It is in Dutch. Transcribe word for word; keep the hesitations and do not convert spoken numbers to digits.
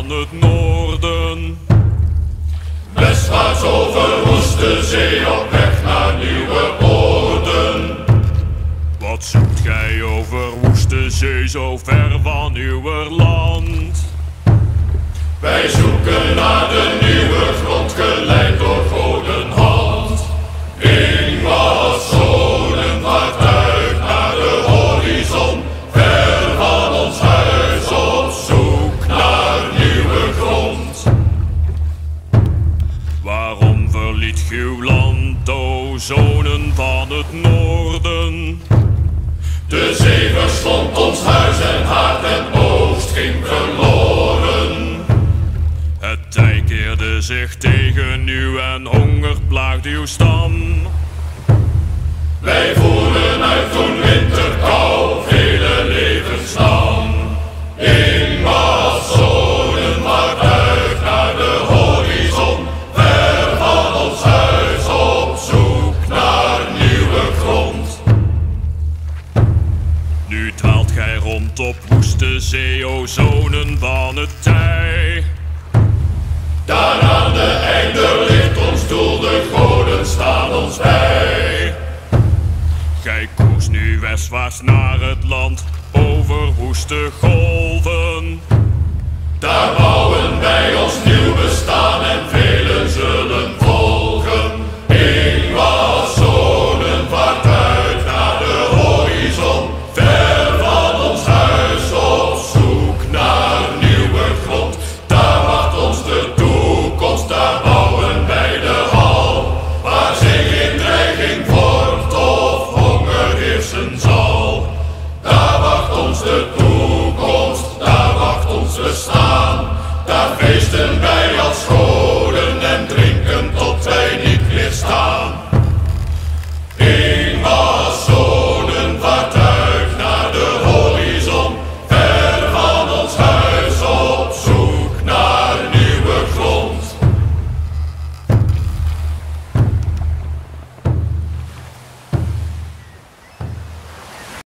van het noorden. Westwaarts over woeste zee op weg naar nieuwe oorden. Wat zoekt gij over woeste zee zo ver van uw land? Wij zoeken naar de nieuwe grond, geleid door godenhand. Yngwaz Zonen vaart uit naar de horizon, ver van ons huis op zoek naar nieuwe grond. Waarom verliet gij uw land, o zonen van het noorden? De zee verslond ons huis en haard en oost ging verloren. Het tij keerde zich tegen u en honger plaagde uw stam. Wij voeren uit toen winterkou vele levens nam. Yngwaz Zonen vaart uit naar de horizon, ver van ons huis op zoek naar nieuwe grond. Nu dwaalt gij rond op woeste zee, o zonen van het tij. Daar aan de einde ligt ons doel, de goden staan ons bij. Gij koest nu westwaarts naar het land, over woeste golven. Daar bouwen wij ons nieuw bestaan en velen zullen volgen. Yngwaz Zonen vaart uit naar de horizon, ver van ons huis op zoek naar nieuwe grond. Daar wacht ons de toekomst, daar bouwen wij de hal, waar zich geen dreiging vormt of honger heersen zal. Daar wacht ons de toekomst, daar wacht ons bestaan, daar feesten wij als schoon.